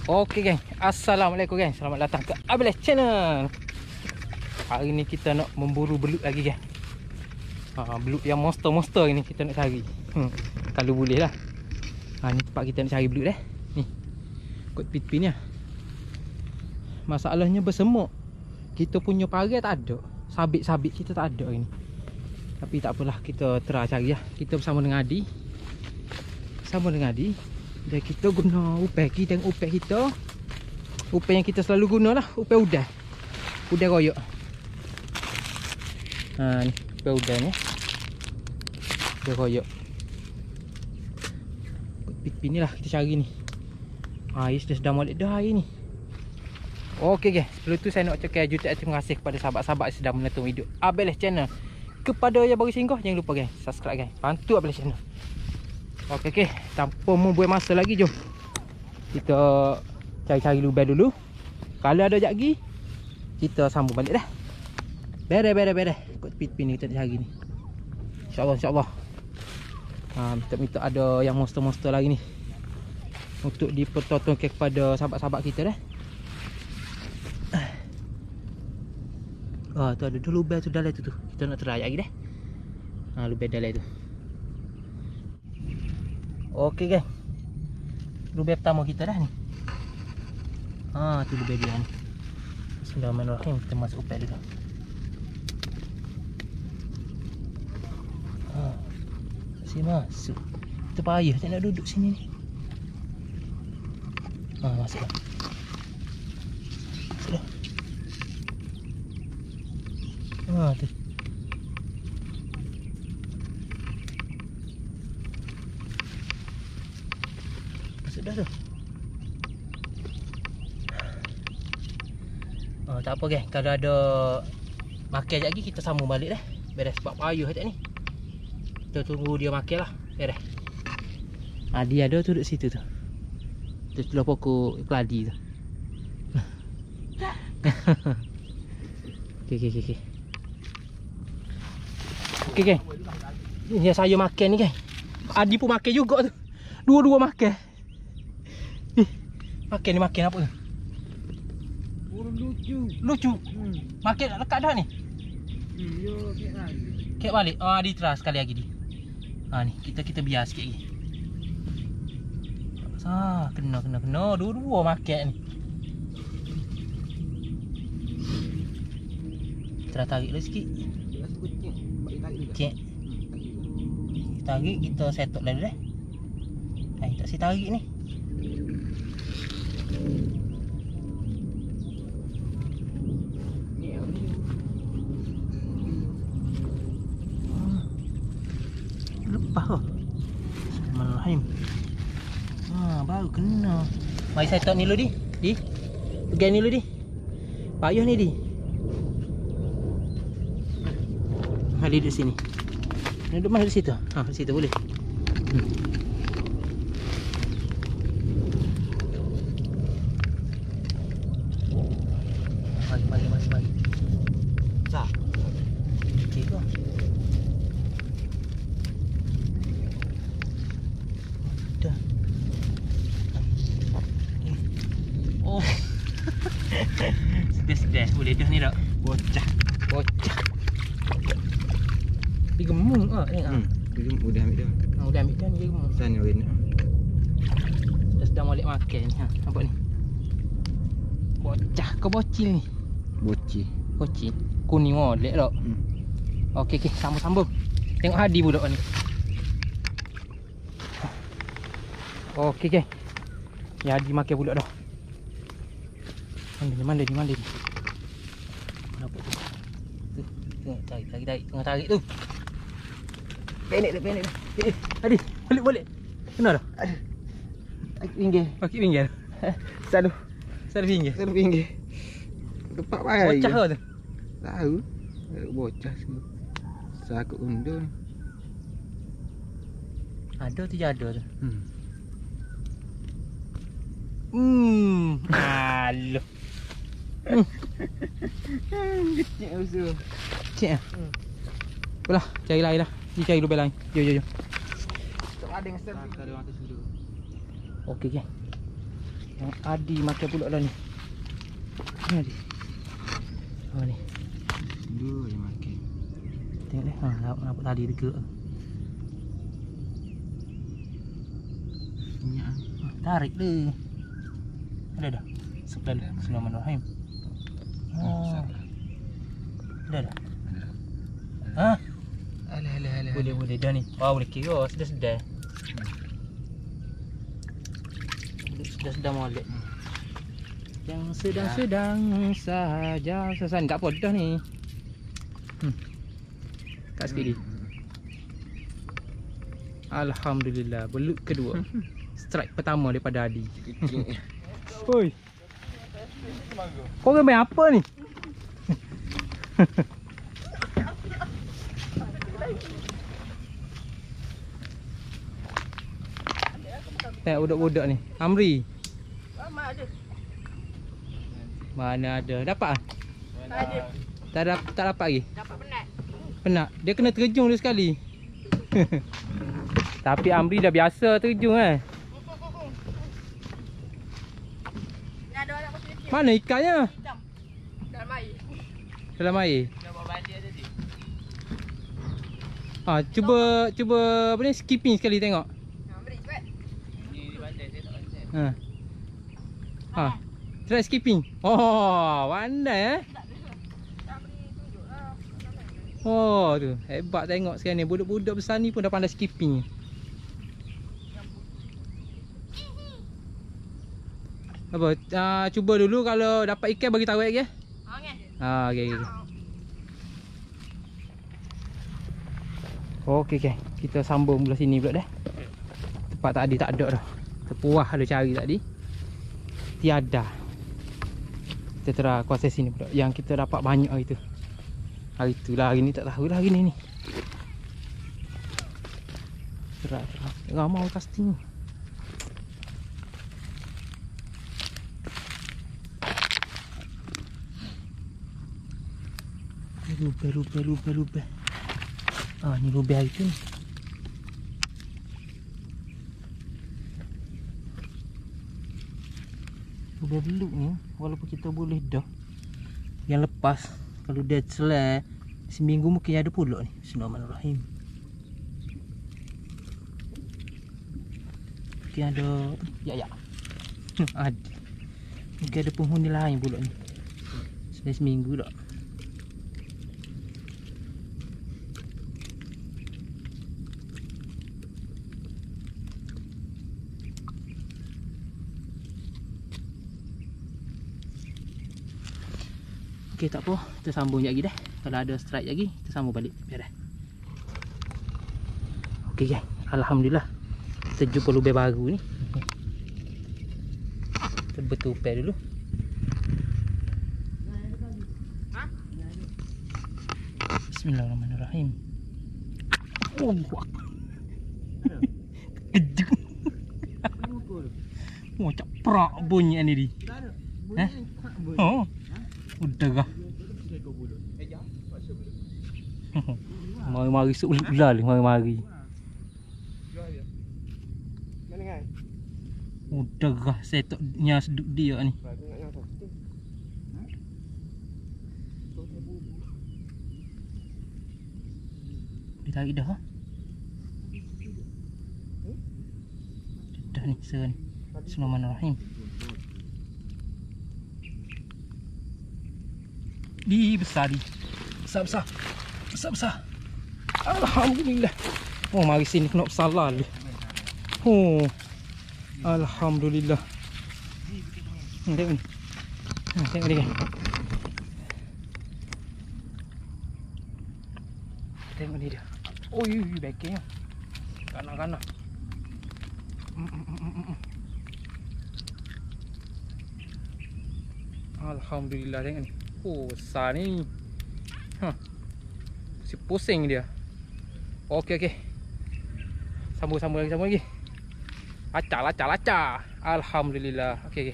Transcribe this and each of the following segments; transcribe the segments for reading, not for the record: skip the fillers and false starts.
Okey geng, assalamualaikum geng. Selamat datang ke Abeles Channel. Hari ni kita nak memburu belut lagi geng. Belut yang monster-monster ini kita nak cari. Kalau boleh lah. Ni tempat kita nak cari belut dah. Ni. Kot pit-pit ni lah. Masalahnya bersemuk. Kita punya parai tak ada. Sabit-sabit kita tak ada hari ni. Tapi tak apalah, kita try cari lah. Kita bersama dengan Adi. Dan kita guna upai. Kita tengok upai kita. Upai yang kita selalu guna lah. Upai udang. Udang royok. Ni upai udang ni. Udang royok. Pit-pit ni lah kita cari ni. Air sedang molek dah air ni. Okey guys, sebelum tu saya nak ucapkan jutaan terima kasih kepada sahabat-sahabat yang sedang menonton video Abeles Channel. Kepada yang baru singgah, jangan lupa guys, subscribe guys. Bantu Abeles Channel. Okey, tanpa membuang masa lagi, jom kita cari-cari lubang dulu. Kalau ada jagi, kita sambung balik dah. Beres. Ikut pit-pit ni kita nak cari ni. InsyaAllah. Minta ada yang monster-monster lagi ni untuk dipertontonkan kepada sahabat-sahabat kita dah. Tu ada tu lubang tu dalam tu. Kita nak try lagi dah. Lubang dalam tu. Okey guys. Lubang pertama kita dah ni. Tu lubang dia ni. Bismillahirrahmanirrahim. Kita masuk upai dulu. Masuk. Kita payah tak nak duduk sini ni. Masuklah. Tu. Masuk dah tu. Tak apa guys, kalau ada makan lagi kita sambung balik dah. Beres sebab payah tak ni. Kita tunggu dia makan lah. Beres. Dia ada tu duduk situ tu. Tu sebelah pokok keladi tu. Okey. Okey geng. Ni saya makan ni geng. Adi pun makan juga tu. Dua-dua makan. Makan apa tu? Lucu. Makan nak lekat dah ni? Kek balik. Adi try sekali lagi ni. Ni kita biar sikit lagi. Kena. Dua-dua makan ni. Kita tarik dulu sikit. Cek. Tarik, kita setok dulu dah. Tak si tarik ni. Lepas ke? Bismillahirrahmanirrahim. Baru kena. Mari setok ni dulu di. Pegang ni dulu di. Payah ni di. Mari duduk sini. Duduk mana di situ? Di situ boleh. Mari. Sah. Okey ke? Dah. Sedih. Boleh dah ni tak? Bocah. Dia gemuk tengok. Udah ambil dah. Udah ambil dah ni dia gemuk. Sana win. Dah sedang molek makan ni. Nampak ni. Bocah ke bocil ni? Bocil. Kuning molek tak? Okey, sambung. Tengok Hadi budak ni. Okey geng. Ya Hadi makan budak dah. Mana dia? Nampak tu. Tarik. Tengah tarik tu. Pendek dah. Hadi, balik. Kena dah. Pakit pinggir. Satu pinggir. Tempat baik. Bocah ke tu? Tahu. Bocah semua. Sakut undur. Ada tu je ada tu. Aduh. Kecil usul. Cik. Apalah, cari lain dah. Cari lubang lain. Jom. Tak ada yang selfie. Okey. Yang Adi makan pula dah ni. Ni Adi. Oh ni. Dua je makan. Tengok ni. Nampak tali dekat. Minyak. Tarik dia. Ada dah. Sebelah dah. Bismillahirrahmanirrahim. Oh. Ada dah. Ha? Alah. Boleh dah ni. Wah, boleh kira sedar-sedar. Sedar-sedar molek. Yang sedang-sedang saja. Sesan tak apa dah ni. Tak sikit ni. Alhamdulillah, belut kedua. Strike pertama daripada Adi. Oi. Kau main apa ni? Tengok budak-budak ni. Amri. Mana ada? Dapat ah? Tak dapat lagi. Dapat penat. Penat. Dia kena terjun dia sekali. Tapi Amri dah biasa terjun Ni ada anak kecil kecil. Mana ikannya? Hitam. Dalam air. Dalam air. Coba balik ada dia. Cuba apa ni skipping sekali tengok. Beri cepat. Ni di bandar saya tak bandar. Try skipping. Oh, pandai Beri tunjuklah. Oh, tu. Hebat tengok sekarang ni. Budak-budak besar ni pun dah pandai skipping. Apa? Cuba dulu kalau dapat ikan bagi tahu lagi. Okey. Okey. Kita sambung belah sini pula dah. Tempat tadi tak ada dah. Terpuas ada cari tadi. Tiada. Kita tera kuasa sini pula. Yang kita dapat banyak hari tu. Hari tu lah, hari ni tak tahu lah hari ni. Terak. Ramai casting. Lupa. Ni lubang hari tu ni. Lubang beluk ni, walaupun kita boleh dah. Yang lepas, kalau dia selai, seminggu mungkin ada pulak ni. Bismillahirrahmanirrahim. Mungkin ada, ya. Ada. Mungkin ada penghuni lain pulak ni. Selai seminggu tak. Okey, tak apa. Kita sambung lagi dah. Kalau ada strike lagi, kita sambung balik. Biar dah. Okey, guys. Alhamdulillah. Kita jumpa lubang baru ni. Kita bertupai dulu. Bismillahirrahmanirrahim. Oh, kejut. Oh, caprak bunyi ni di. Oh. Udah kah? Mari-mari seulal, mari-mari. Udah kah saya tak nyas duduk dia ni. Ditarik dah. Dah ni sen. Bismillahirrahmanirrahim. Di besar di. Besar. Alhamdulillah. Oh, mari sini kena salah dia. Oh. Alhamdulillah. Tengok ni. Tengok dia. Tengok ni dia. Oh, baiknya. Kanak-kanak. Alhamdulillah, tengok ni. Oh, besar ni. Si pusing dia. Okey. Sambung lagi. Lacak. Alhamdulillah. Okey.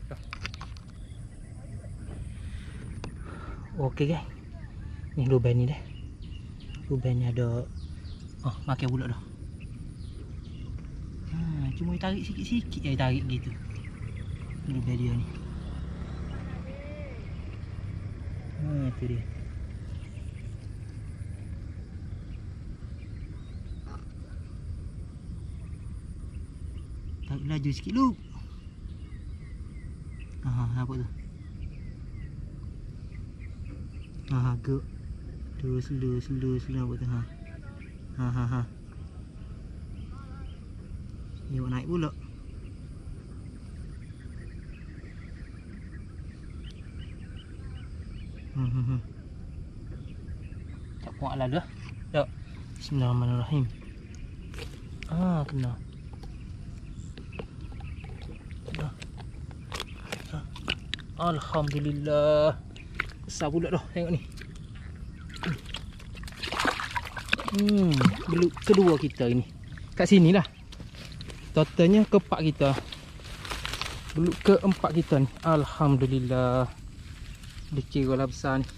Okey, guys. Ni lubang ni dah. Lubang ni ada makan pula dah. Cuma tarik sikit-sikit tarik gitu. Lubang dia ni. Tu dia. Tak laju sikit lu. Apa tu? Ge. Tu slow apa tu ha. Ni buat naik pula. Tak kuat lah dah. Tak. Bismillahirrahmanirrahim. Kena. Alhamdulillah. Besar pula dah, tengok ni. Beluk kedua kita ini. Kat sini lah. Totalnya keempat kita. Beluk keempat kita ni. Alhamdulillah. Dia kira lah besar ni.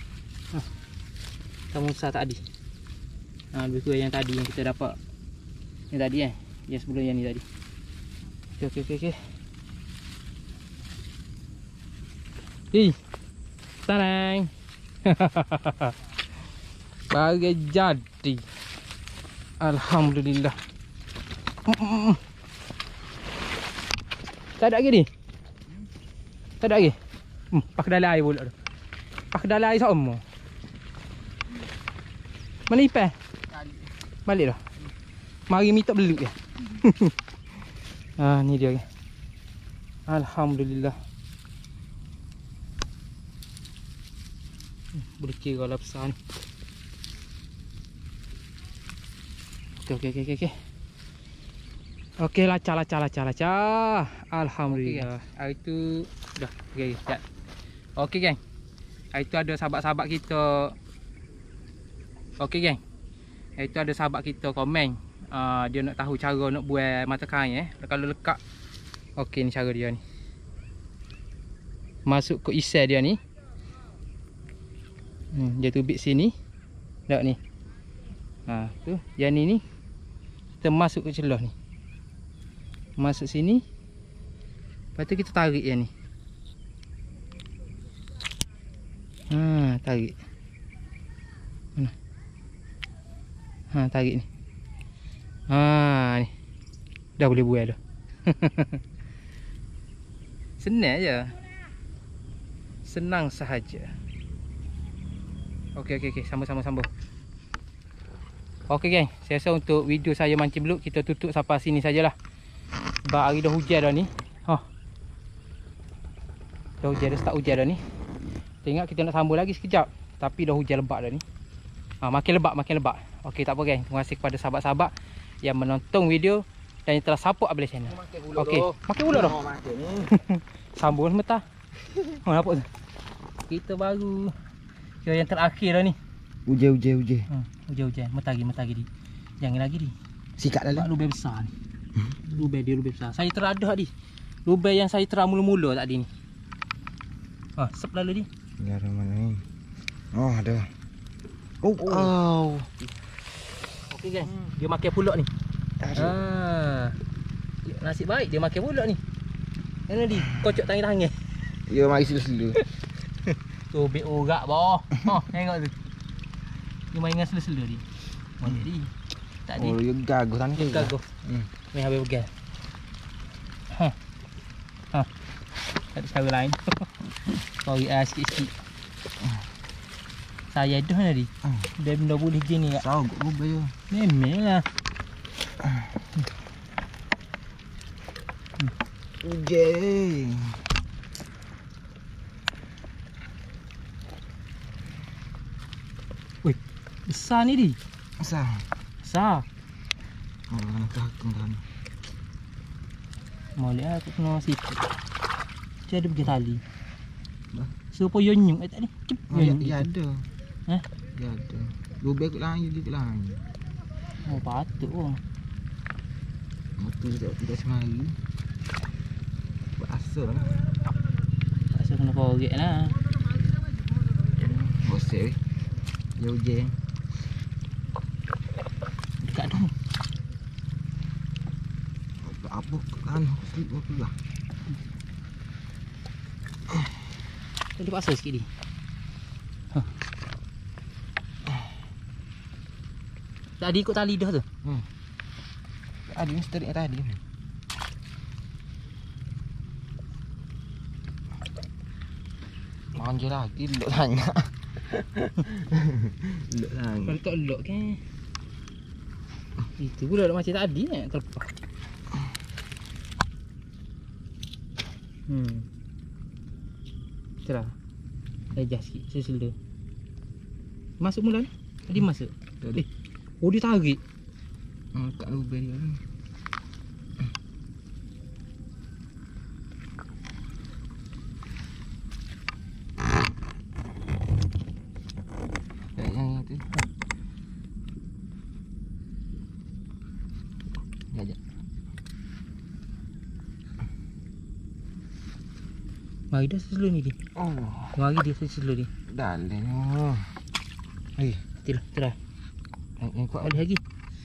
Tamu besar tadi. Lebih kurang yang tadi yang kita dapat. Yang tadi yang sebelum yang ni tadi. Okey. Sarang. Bagai jadi. Alhamdulillah. Tak ada lagi ni? Tak ada lagi? Pak dalam air pula tu. Pak dalam air sama. Mana ipan? Balik dah. Mari minta beluk ya. Ni dia. Alhamdulillah. Boleh kira lah besar ni. Okey. Okey, lacak. Alhamdulillah. Hari tu dah. Okey, sekejap. Okey, geng. Hari tu ada sahabat-sahabat kita. Okey, geng. Hari tu ada sahabat kita komen. Dia nak tahu cara nak buat mata kain kalau lekat. Okey, ni cara dia ni. Masuk ke isai dia ni. Dia tubik sini. Tak ni. Tu. Yang ni kita masuk ke celah ni. Masuk sini. Lepas tu kita tarik yang ni. Tarik. Mana? Tarik ni. Ni. Dah boleh buat dah. Senang je. Senang sahaja. Okey. Sambung. Okey, geng. Saya rasa untuk video saya mancing beluk kita tutup sampai sini sajalah. Sebab hari dah hujan dah ni. Dah hujan dah, start hujan dah ni. Tengok kita nak sambung lagi sekejap. Tapi dah hujan lebat dah ni. Makin lebat. Okey, tak apa, geng. Terima kasih kepada sahabat-sahabat yang menonton video dan yang telah support Abel Channel. Okey, makin pula dah. Sambung sebentar. Nampak tu? Kita baru yang terakhir dah ni. Hujan. Hujan. Metagi di. Jangan lagi di. Sikat dalam. Lubang besar ni. Lubang besar. Saya teradah di. Lubang yang saya terang mula-mula tadi ni. Sep lalu di. Ya, ada mana ni? Ada. Okey, geng. Dia makan pulak ni. Nasib baik dia makan pulak ni. Mana di? Kocok tangan-tangan. Ya, mari selu-selu. Tobek orak boh. Tengok tu. Dia main dengan selu-selu ni. Mana di? Tak di. Ya gaguh tangan. Gaguh. Main habis pegang. Tak ada cara lain. Sorry sikit-sikit. Saya dah tadi. Dia benda boleh gini tak? Tahu kau bayar. Memanglah. Hujan. Wih, besar ni di. Besar. Nak takung kan. Molek aku kena situ. Dia ada pergi tali. Supaya nyuk tak ni. Ya ada. Ya ada. Lubang kat lain. Patut. Betul tidak semari. Buat asal lah. Asal kena korek lah. Bosek. Ya hujan. Dekat tu. Apa kan? Slip apa lah. Dia paksa sikit ni. Tadi ikut tali dah tu. Ada ni sterik tadi ni. Manja lagi lok sangat. Lok sangat. Kalau tak lock kan. Itu pula dah macam tadi ni terlepas. Cerah. Adjust sikit sesela. Masuk mula ni. Tadi masuk. Tadi. Oh dia tarik. Kat lubang dia ni. Yang tu. Jap. Mari dah sesela ni dia. Oh, Mari dia sesela ni. dalam ni. Hei, Itulah, cerah. yang kuat. Balik lagi.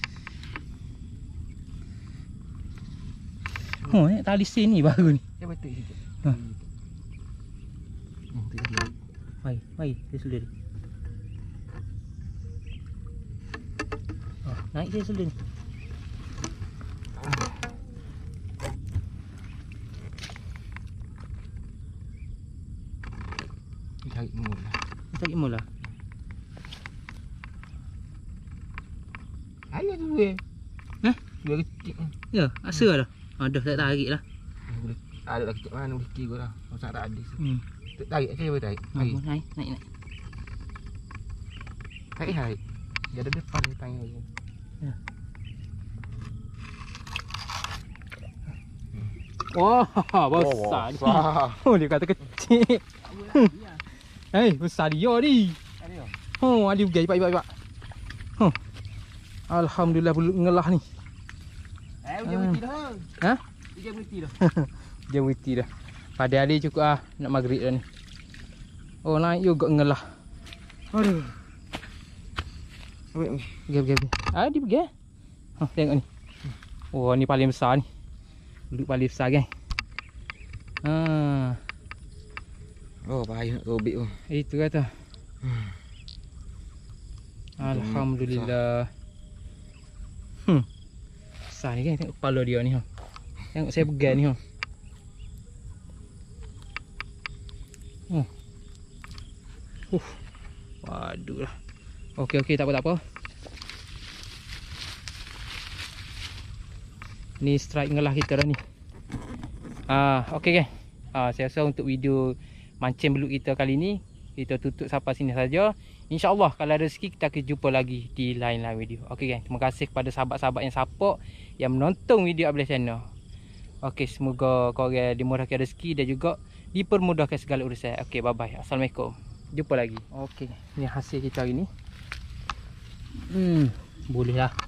Oh, tali sen ni baru ni. Dia betul sikit. Ha. Tu dia. Mari, sesela ni. Naik sesela ni. Tarik mula. Tarik mula. Ada tu dia. Hah? Dia kecil. Ya, asa dah. Dah tak tarik lah. Ada dah kecil mana boleh kira lah. Masak tak ada. Hmm. Tarik saya boleh tarik. Tarik. Naik. Tarik. Dia ada depan dia tanya je. Wah, besar ni. Wah. Oh, dia kata kecil. Besar dia ni. Oh, ada juga ipak. Alhamdulillah belum ngelah ni. Hujan berhenti dah. Ha? Hujan berhenti dah. Dia berhenti dah. Pada hari cukup nak maghrib dah ni. Oh, naik juga ngelah. Aduh. Ambil. Pergi. Dia pergi. Tengok ni. Oh, ni paling besar ni. Beluk paling besar kan. Oh, bahaya nak robek tu. Itu kata. Alhamdulillah. Besar ni kan, tengok kepala dia ni. Tengok saya pegang ni. Waduh lah. Okey, tak apa. Ni strike ngelah kita dah ni. Okey kan. Saya rasa untuk video mancing belut kita kali ni kita tutup sampai sini saja. InsyaAllah kalau ada rezeki kita akan jumpa lagi di lain-lain video. Okey kan. Terima kasih kepada sahabat-sahabat yang support, yang menonton video Abel Channel. Okey, semoga korang dimurahkan rezeki dan juga dipermudahkan segala urusan. Okey, bye-bye. Assalamualaikum. Jumpa lagi. Okey, ni hasil kita hari ni. Boleh lah.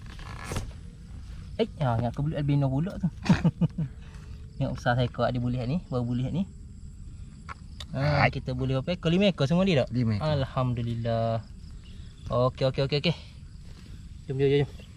Yang ke bulat albino pula tu. Yang besar saya kau ada bulat ni, baru bulat ni. Kita boleh berapa ekor? 5 ekor semua ni tak? 5 ekor. Alhamdulillah. Okey. Jom.